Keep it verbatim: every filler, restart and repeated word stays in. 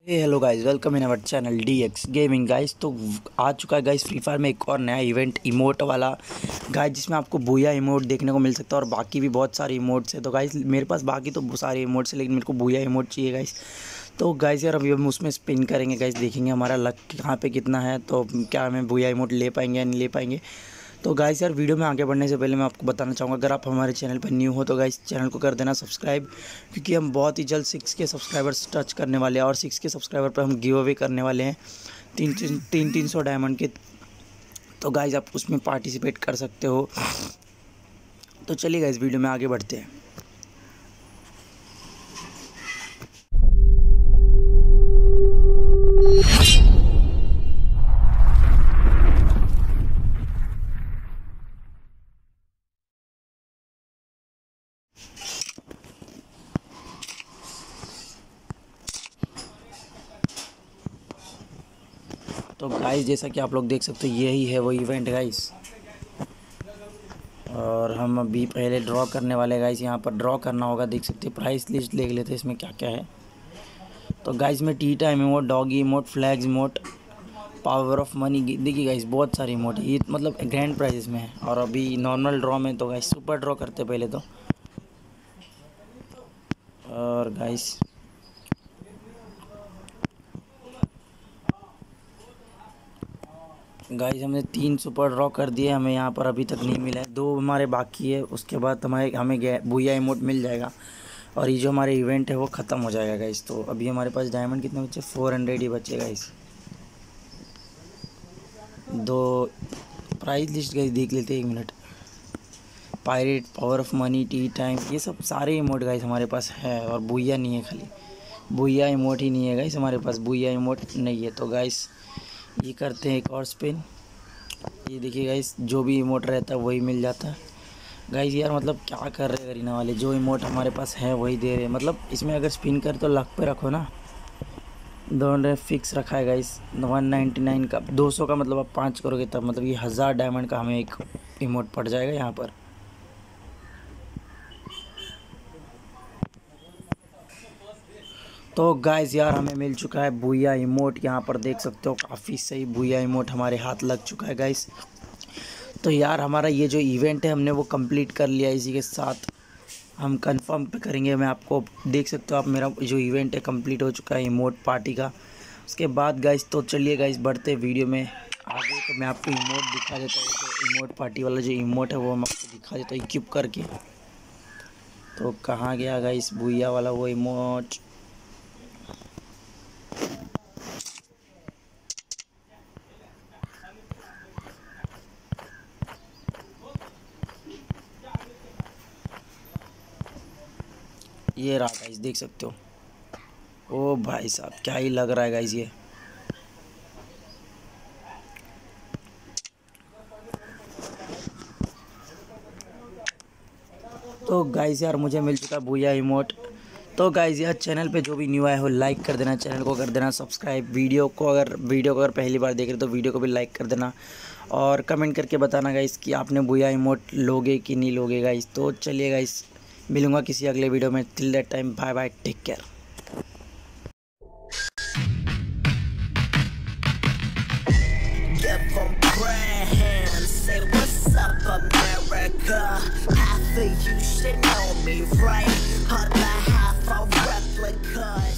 Hey hello guys, welcome in our channel D X gaming guys. तो आ चुका है गाइस फ्री फायर में एक और नया इवेंट इमोट वाला गाइस, जिसमें आपको बूया इमोट देखने को मिल सकता है और बाकी भी बहुत सारे इमोट्स है। तो गाइस मेरे पास बाकी तो सारे इमोट्स है, लेकिन मेरे को बूया इमोट चाहिए गाइस। तो गाइस यार अभी हम उसमें स्पिन करेंगे गाइस, देखेंगे हमारा लक कहाँ पे कितना है, तो क्या हमें बूया इमोट ले पाएंगे या नहीं ले पाएंगे। तो गाइस यार वीडियो में आगे बढ़ने से पहले मैं आपको बताना चाहूँगा, अगर आप हमारे चैनल पर न्यू हो तो गाइस चैनल को कर देना सब्सक्राइब, क्योंकि हम बहुत ही जल्द सिक्स के सब्सक्राइबर्स टच करने वाले हैं और सिक्स के सब्सक्राइबर पर हम गिव अवे करने वाले हैं तीन तीन तीन तीन सौ डायमंड के। तो गाइस आप उसमें पार्टिसिपेट कर सकते हो। तो चलिए गाइस वीडियो में आगे बढ़ते हैं। तो गाइस जैसा कि आप लोग देख सकते हो, यही है वो इवेंट गाइस, और हम अभी पहले ड्रॉ करने वाले गाइस। यहाँ पर ड्रॉ करना होगा, देख सकते हैं। प्राइस लिस्ट देख लेते हैं इसमें क्या क्या है। तो गाइस में tea time emote, doggy emote, flags emote, power of money, देखिए गाइस बहुत सारे इमोट है ये, मतलब ग्रैंड प्राइजेस में है। और अभी नॉर्मल ड्रॉ में तो गाइस सुपर ड्रॉ करते पहले तो। और गाइस गाइस हमने तीन सुपर ड्रॉ कर दिए, हमें यहाँ पर अभी तक नहीं मिला है, दो हमारे बाकी है। उसके बाद हमारे हमें बूया इमोट मिल जाएगा और ये जो हमारे इवेंट है वो ख़त्म हो जाएगा गाइस। तो अभी हमारे पास डायमंड कितने बचे? फोर हंड्रेड ही बचे गाइस। दो प्राइस लिस्ट गाइस देख लेते हैं, एक minute. Pirate, power of money, tea time, ये सब सारे इमोट गाइस हमारे पास है। और बूया नहीं है, खाली बूया इमोट ही नहीं है गाइस हमारे पास, बूया इमोट नहीं है। तो गाइस ये करते हैं एक और स्पिन। ये देखिए गाइस जो भी इमोट रहता है वही मिल जाता है गाइस। यार मतलब क्या कर रहे हैं करीना वाले, जो इमोट हमारे पास है वही दे रहे हैं। मतलब इसमें अगर स्पिन कर तो लक पे रखो ना, दोनों फिक्स रखा है गाइस। वन नाइन्टी नाइन का, दो सौ का, मतलब आप पाँच करोगे तब मतलब ये हज़ार डायमंड का हमें एक इमोट पड़ जाएगा यहाँ पर। तो गाइस यार हमें मिल चुका है बूया इमोट, यहाँ पर देख सकते हो काफ़ी सही बूया इमोट हमारे हाथ लग चुका है गाइस। तो यार हमारा ये जो इवेंट है हमने वो कंप्लीट कर लिया। इसी के साथ हम कंफर्म पे करेंगे, मैं आपको देख सकते हो आप, मेरा जो इवेंट है कंप्लीट हो चुका है इमोट पार्टी का। उसके बाद गाइस तो चलिए गाइस बढ़ते वीडियो में आगे। तो मैं आपको इमोट दिखा देता हूँ, तो इमोट पार्टी वाला जो इमोट है वो हम आपको दिखा देता हूँ इक्विप करके। तो कहाँ गया गाइस बूया वाला वो इमोट? ये रहा गाइस, देख सकते हो। ओ भाई साहब क्या ही लग रहा है गाइस ये। तो गाइस यार मुझे मिल चुका है बूया इमोट। तो गाइस यार चैनल पे जो भी न्यू आए हो लाइक कर देना, चैनल को कर देना सब्सक्राइब। वीडियो को अगर वीडियो को अगर पहली बार देख रहे हो तो वीडियो को भी लाइक कर देना, और कमेंट करके बताना गाइस कि आपने बूया इमोट लोगे कि नहीं लोगे गाइस। तो चलिए गाइस मिलूँगा किसी अगले वीडियो में। Till that time bye bye, take care. Give 'em grand, say what's up America. Half of you should know me, right? Other half a replica.